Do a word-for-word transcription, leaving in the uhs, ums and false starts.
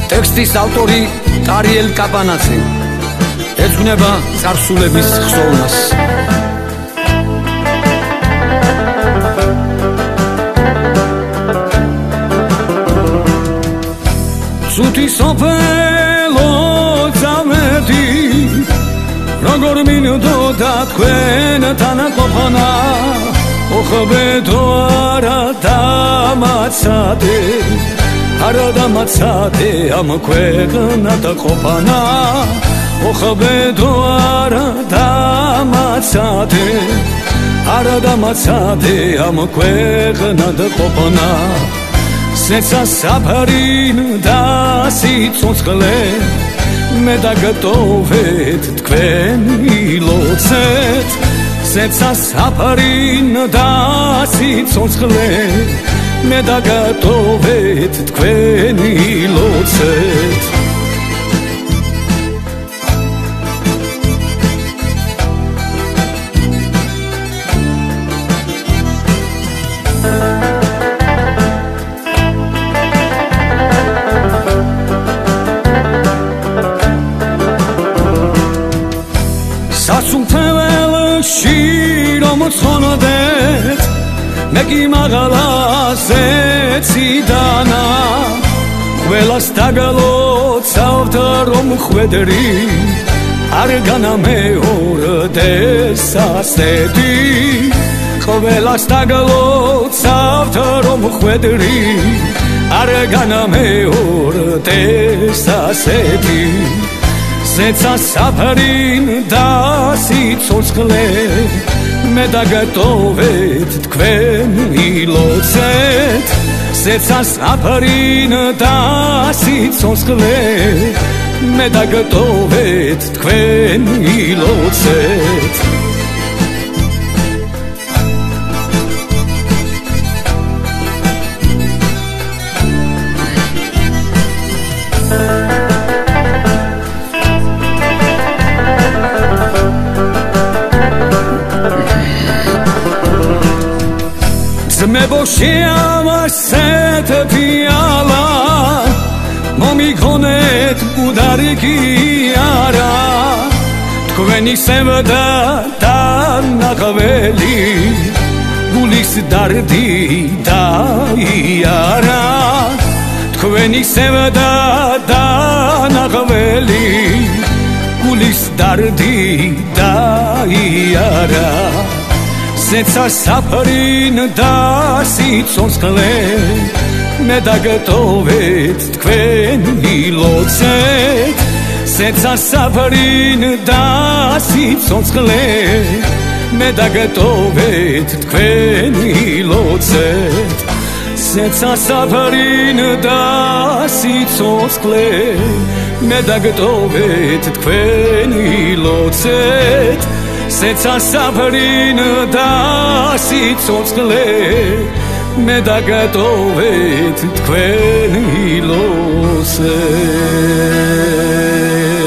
ტექსტის ავტორი ტარიელ კაპანაძე ეძღვნება წარსულების ხსოვნას. ცუდი სოფელო წამეთი როგორ მინდოდა თქვენთან ყოფნა ოხბედო არა დამაცადე არა დამაცადე ამ ქვეყნად ყოფნა ოხბედო არა დამაცადე არა დამაცადე ამ ქვეყნად ყოფნა სეცა საფარინ და სიცოცხლე მე დაგტოვეთ თქვენ ილოცეთ სეცა საფარინ და სიცოცხლე მე დაგტოვეთ თქვენ ილოცეთ სასუფეველში რომ ცხოვრობთ მე კი მაღალაზე ციდანა ყველას დაგლოცავთ რომ ხვედრი არ განამეორდეს ასეთი ყველას დაგლოცავთ რომ ხვედრი არ განამეორდეს ასეთი სეცა საფარინ და სიცოცხლე მე დაგტოვეთ თქვენ ილოცეთ სეცა საფარინ და სიცოცხლე მე დაგტოვეთ თქვენ ილოცეთ ძმებო შეავასეთ ფიალა მომიგონეთ მკვდარი კი არა თქვენი სევდა დანახველი გულის დარდი დაიარა თქვენი სევდა დანახველი გულის დარდი დაიარა სეცა საფარინ და სიცოცხლე მე დაგტოვეთ თქვენ ილოცეთ სეცა საფარინ და სიცოცხლე მე დაგტოვეთ თქვენ ილოცეთ სეცა საფარინ და სიცოცხლე მე დაგტოვეთ თქვენ ილოცეთ სეცა საფარინ და სიცოცხლე მე დაგტოვეთ თქვენ ილოცეთ